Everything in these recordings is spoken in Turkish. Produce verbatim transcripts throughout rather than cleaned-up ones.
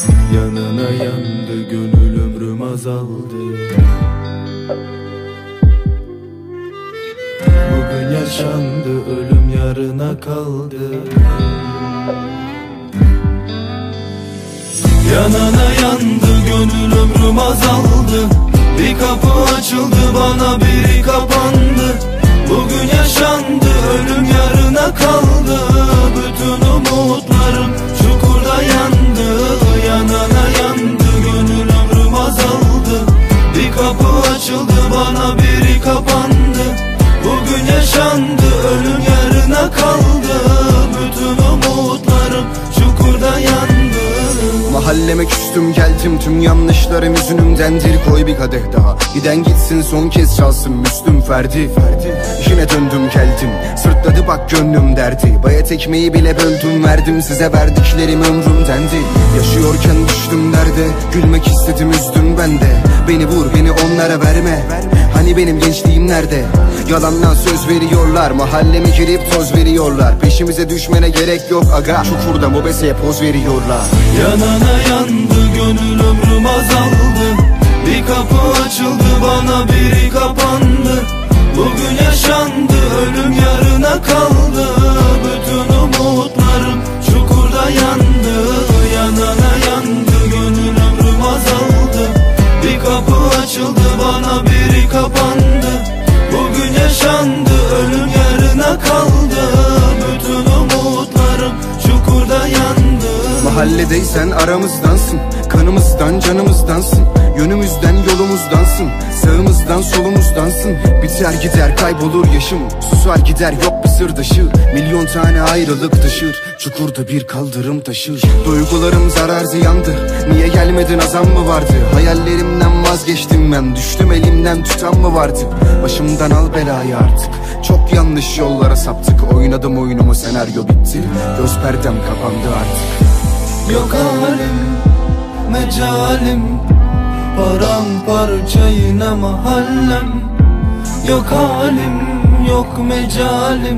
Yanına yandı gönül, ömrüm azaldı. Bugün yaşandı, ölüm yarına kaldı. Yanına yandı gönül, ömrüm azaldı. Bir kapı açıldı bana, biri kapandı. Bugün yaşandı, ölüm yarına kaldı. Bütün umutlarım çukurda yandı. Yanına yandı gönül, ömrüm azaldı. Bir kapı açıldı bana, biri kapandı. Bugün yaşandı, ölüm yarına kaldı. Bütün umutlarım çukurda yandı. Mahalleme küstüm geldim, tüm yanlışlarım yüzünümdendir. Koy bir kadeh daha, giden gitsin son kez çalsın Müslüm Ferdi, Ferdi. Yine döndüm geldim, sırtladı bak gönlüm derdi. Bayat ekmeği bile böldüm verdim, size verdiklerim ömrümdendi. Yaşıyorken düştüm derde, gülmek istedim üzdüm ben de. Beni vur, beni onlara verme, hani benim gençliğim nerede? Yalandan söz veriyorlar, mahalleme girip toz veriyorlar. Peşimize düşmene gerek yok aga, çukurda mobeseye poz veriyorlar. Yanına yandı gönül, ömrüm azaldı. Bir kapı açıldı bana, biri kapandı. Bugün yaşandı, ölüm yarına kaldı. Bütün umutlarım çukurda yandı. Yanına yandı gönül, ömrüm azaldı. Bir kapı açıldı bana, biri kapandı. Bugün yaşandı, ölüm yarına kaldı. Bütün umutlarım çukurda yandı. Mahalledeysen aramızdansın, kanımızdan canımızdansın. Yönümüzden yolumuzdansın, sağımızdan solumuzdansın. Biter gider kaybolur yaşım, susar gider yok bir sırdaşı. Milyon tane ayrılık taşır, çukurda bir kaldırım taşır. Duygularım zarar ziyandı, niye gelmedin azam mı vardı? Hayallerimden vazgeçtim ben, düştüm elimden tutan mı vardı? Başımdan al belayı artık, çok yanlış yollara saptık. Oynadım oyunumu, senaryo bitti, göz perdem kapandı artık. Yok halim, mecalim, paramparça yine mahallem. Yok halim, yok mecalim,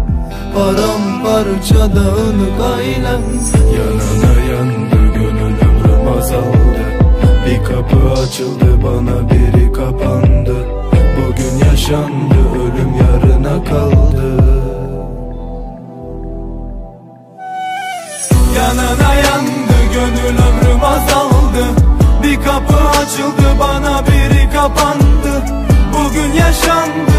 paramparça dağınık ailem. Yanına yandı gönül, ömrüm azaldı. Bir kapı açıldı bana, biri kapandı. Bugün yaşandı, ölüm yarına kaldı. Yanına yandı gönül, ömrüm azaldı. Bir kapı açıldı bana, biri kapandı. Bugün yaşandı,